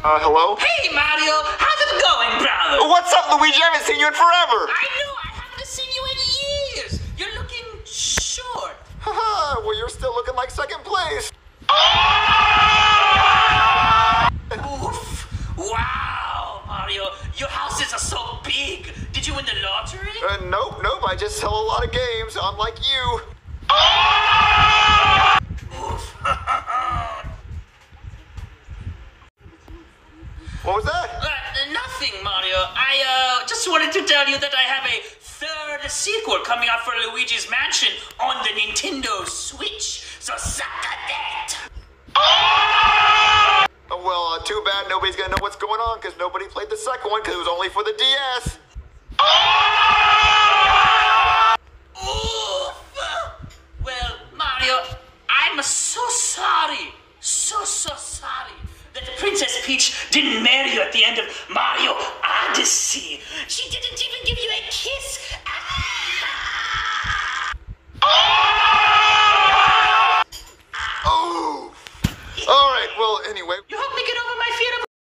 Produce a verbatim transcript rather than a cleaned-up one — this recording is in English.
Uh, hello? Hey, Mario! How's it going, brother? What's up, Luigi? I haven't seen you in forever! I know! I haven't seen you in years! You're looking short. Haha, well, you're still looking like second place. Oof! Wow, Mario! Your houses are so big! Did you win the lottery? Uh, nope, nope, I just sell a lot of games, unlike you. Oof! What was that? Uh, nothing, Mario. I uh, just wanted to tell you that I have a third sequel coming out for Luigi's Mansion on the Nintendo Switch. So suck a that. Oh, well, uh, too bad nobody's gonna know what's going on because nobody played the second one because it was only for the D S. Oof! Well, Mario, I'm so sorry. So, so sorry that Princess Peach didn't marry you at the end of Mario Odyssey. She didn't even give you a kiss. Oh! Alright, well, anyway.